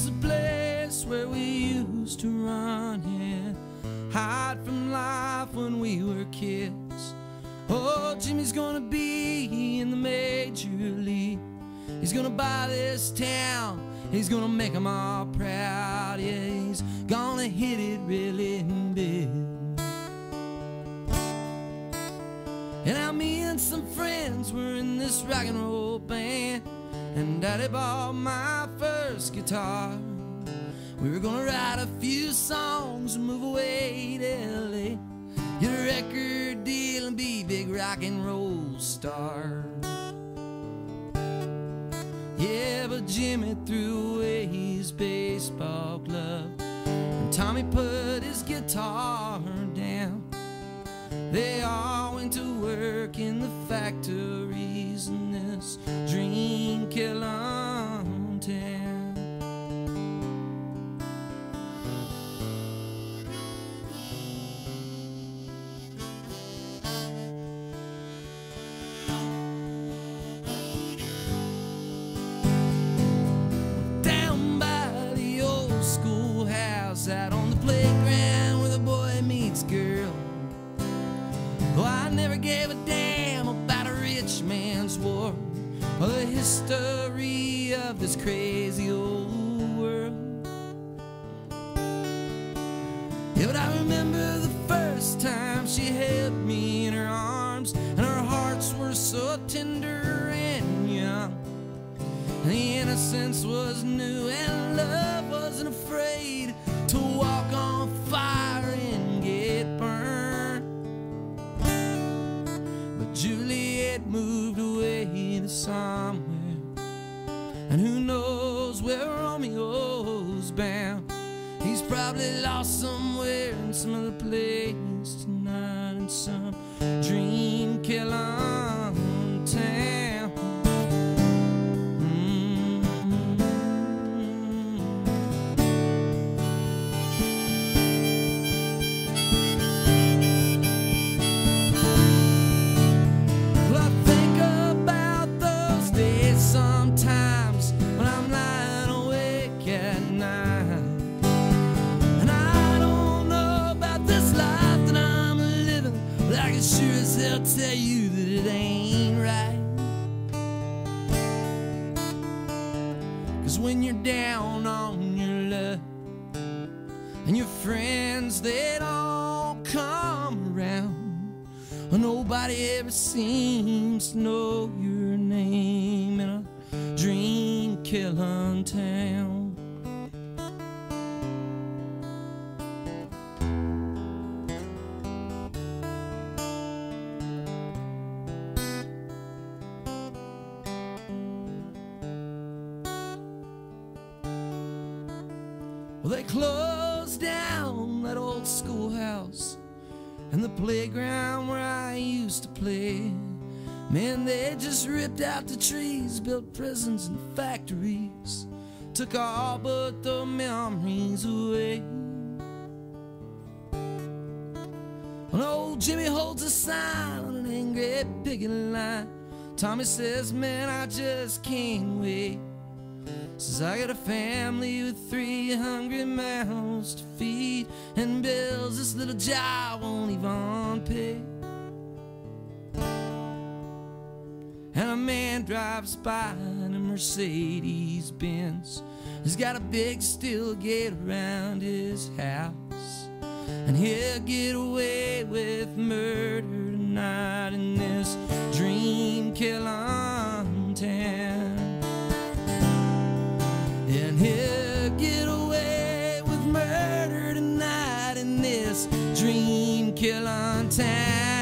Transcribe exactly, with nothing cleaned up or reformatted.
a place where we used to run and hide from life when we were kids. Oh, Jimmy's gonna be in the major league. He's gonna buy this town, he's gonna make them all proud. Yeah, he's gonna hit it really big. And now me and some friends were in this rock and roll band, and Daddy bought my first guitar. We were gonna write a few songs and move away to L A, get a record deal and be big rock and roll stars. Yeah, but Jimmy threw away his baseball glove, and Tommy put his guitar down. They all went to work in the factories in this dream Killin town. Down by the old schoolhouse, out on the playground where the boy meets girl. Oh, I never gave a damn about a rich man's war or the history of this crazy old world. Yeah, but I remember the first time she held me in her arms, and our hearts were so tender and young, and the innocence was new, and love wasn't afraid to walk on fire and get burned. Juliet moved away to somewhere, and who knows where Romeo's bound. He's probably lost somewhere in some other place tonight, in some dream Killin town. Sometimes when I'm lying awake at night, and I don't know about this life that I'm living, but I can sure as hell tell you that it ain't right. 'Cause when you're down on your luck and your friends, they don't come around, well, nobody ever seems to know your name in a dream Killin town. Well, they closed down that old schoolhouse and the playground where I used to play. Man, they just ripped out the trees, built prisons and factories, took all but the memories away. When old Jimmy holds a sign on an angry picket line, Tommy says, man, I just can't wait. Says, I got a family with three hungry mouths to feed, and bills this little job won't even pay. And a man drives by in a Mercedes Benz. He's got a big steel gate around his house, and he'll get away with murder tonight in this dream Killin town. And he'll get away with murder tonight in this dream Killin town.